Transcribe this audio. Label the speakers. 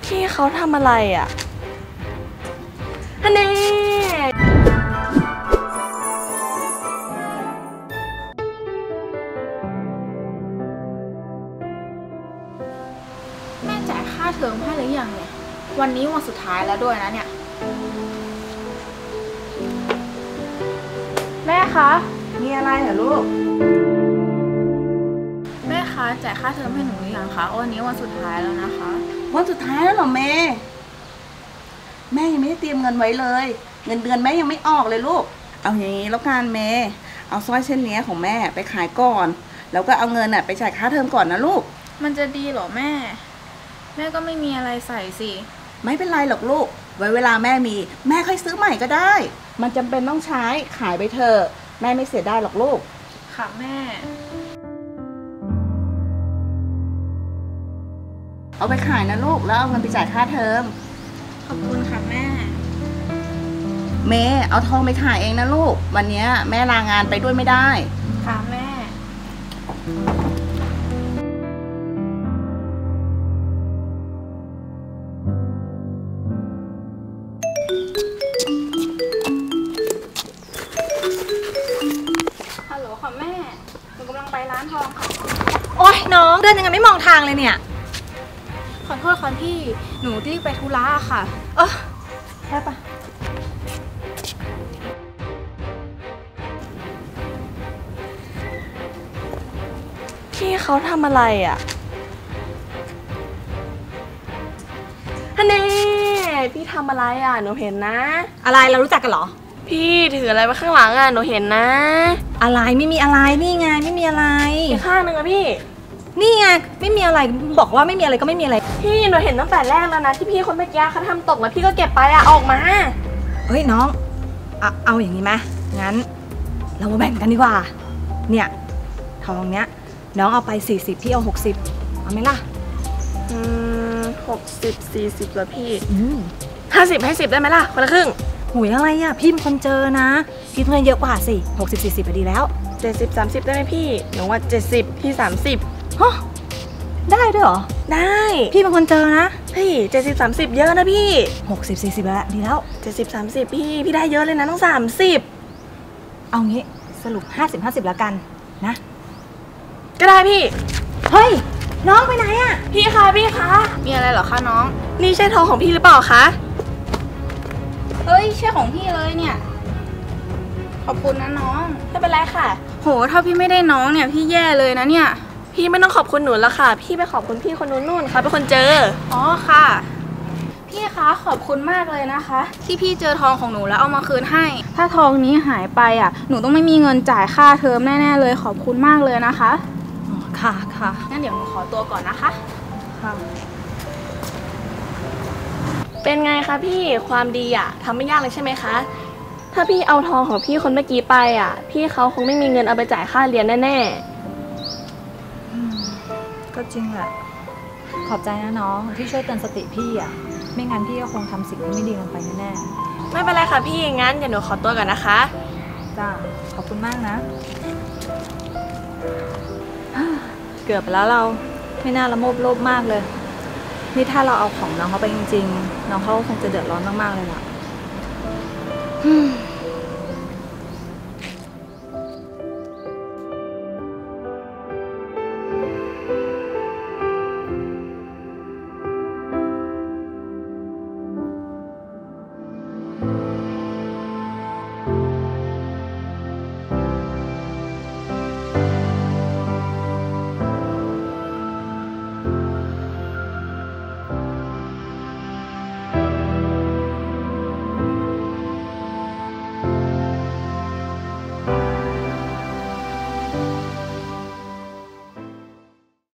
Speaker 1: พี่เขาทำอะไรอ่ะฮันเน่
Speaker 2: แม่จ่ายค่าเทอมให้หรือยังเนี่ยวันนี้วันสุดท้ายแล้วด้วยนะเนี่ยแม่คะ
Speaker 3: มีอะไรเหรอลูก
Speaker 2: แม่คะจ่ายค่าเทอมให้หนูหรือยังคะวันนี้วันสุดท้ายแล้วนะคะ
Speaker 3: วันสุดท้ายแล้วเหรอแม่ยังไม่ได้เตรียมเงินไว้เลยเงินเดือนแม่ยังไม่ออกเลยลูกเอาอย่างนี้แล้วกันแม่เอาสร้อยเส้นนี้ของแม่ไปขายก่อนแล้วก็เอาเงินไปจ่ายค่าเทอมก่อนนะลูก
Speaker 2: มันจะดีเหรอแม่ก็ไม่มีอะไรใส่สิ
Speaker 3: ไม่เป็นไรหรอกลูกไว้เวลาแม่มีแม่ค่อยซื้อใหม่ก็ได้มันจำเป็นต้องใช้ขายไปเถอะแม่ไม่เสียดายหรอกลูก
Speaker 2: ค่ะแม่
Speaker 3: เอาไปขายนะลูกแล้วเอาเงินไปจ่ายค่าเทอม
Speaker 2: ขอบคุณค่ะแม่
Speaker 3: เอาทองไปขายเองนะลูกวันนี้แม่ลางานไปด้วยไม่ได้
Speaker 2: ค่ะแม่ฮัลโหลค่ะแม่หนูกำลังไปร้านทองค่ะ
Speaker 4: โอ๊ยน้องเดินยังไงไม่มองทางเลยเนี่ย
Speaker 2: ขอโทษค่ะพี่หนูรีบไปธุระค่ะ
Speaker 4: ได้ปะ
Speaker 1: พี่เขาทำอะไรอ่ะฮันเน่พี่ทำอะไรอ่ะหนูเห็นนะ
Speaker 4: อะไรเรารู้จักกันเหรอ
Speaker 1: พี่ถืออะไรไว้ข้างหลังอ่ะหนูเห็นนะ
Speaker 4: อะไรไม่มีอะไรนี่ไงไม่มีอะไร
Speaker 1: อีกข้างนึงอะพี่
Speaker 4: นี่ไงไม่มีอะไรบอกว่าไม่มีอะไรก็ไม่มีอะไร
Speaker 1: พี่หนูเห็นตั้งแต่แรกแล้วนะที่พี่คนเมื่อกี้เขาทำตกแล้วพี่ก็เก็บไปอะออกมา
Speaker 4: เฮ้ยน้องเอาอย่างนี้ไหมงั้นเรามาแบ่งกันดีกว่าเนี่ยทองเนี้ยน้องเอาไป40พี่เอา60เอาไหมล่ะ
Speaker 1: 60 40แล้วพี่50ให้10ได้ไหมล่ะคนละครึ่ง
Speaker 4: หุยอะไรอ่ะพี่เป็นคนเจอนะพี่เงินเยอะกว่าสิ60 40ดีแล้ว
Speaker 1: 70 30ได้ไหมพี่หนูว่า70พี่30
Speaker 4: ฮะได้ด้วยเหรอ
Speaker 1: ได้
Speaker 4: พี่เป็นคนเจอนะ
Speaker 1: พี่70 30เยอะนะพี่
Speaker 4: 60 40แล้วดีแล้ว
Speaker 1: 70 30พี่ได้เยอะเลยนะต้อง30
Speaker 4: เอางี้สรุป50 50แล้วกันนะ
Speaker 1: ก็ได้พี่
Speaker 4: เฮ้ยน้องไปไหนอ่ะ
Speaker 1: พี่คะ
Speaker 2: มีอะไรเหรอคะน้อง
Speaker 1: นี่ใช่ทองของพี่หรือเปล่าคะ
Speaker 2: เฮ้ยใช่ของพี่เลยเนี่ยขอบคุณนะน้อง
Speaker 1: ไม่เป็นไรค่ะ
Speaker 2: โหถ้าพี่ไม่ได้น้องเนี่ยพี่แย่เลยนะเนี่ย
Speaker 1: พี่ไม่ต้องขอบคุณหนูละค่ะพี่ไปขอบคุณพี่คนนู้นค่ะเป็นคนเจอ
Speaker 2: อ๋อค่ะพี่คะขอบคุณมากเลยนะคะที่พี่เจอทองของหนูแล้วเอามาคืนให้ถ้าทองนี้หายไปหนูต้องไม่มีเงินจ่ายค่าเทอมแน่ๆเลยขอบคุณมากเลยนะคะ
Speaker 4: อ๋อค่ะ
Speaker 2: งั้นเดี๋ยวหนูขอตัวก่อนนะคะ
Speaker 4: ค่ะ
Speaker 1: เป็นไงคะพี่ความดีทำไม่ยากเลยใช่ไหมคะถ้าพี่เอาทองของพี่คนเมื่อกี้ไปพี่เขาคงไม่มีเงินเอาไปจ่ายค่าเรียนแน่
Speaker 4: ก็จริงแหละขอบใจนะน้องที่ช่วยเตือนสติพี่ไม่งั้นพี่ก็คงทำสิ่งที่ไม่ดีลงไปแน่
Speaker 1: ๆไม่เป็นไรค่ะพี่งั้นเดี๋ยวหนูขอตัวก่อนนะคะ
Speaker 4: จ้าขอบคุณมากนะเกือบไปแล้วเราไม่น่าละโมบโลภมากเลยนี่ถ้าเราเอาของน้องเขาไปจริงๆน้องเขาคงจะเดือดร้อนมากๆเลยล่ะ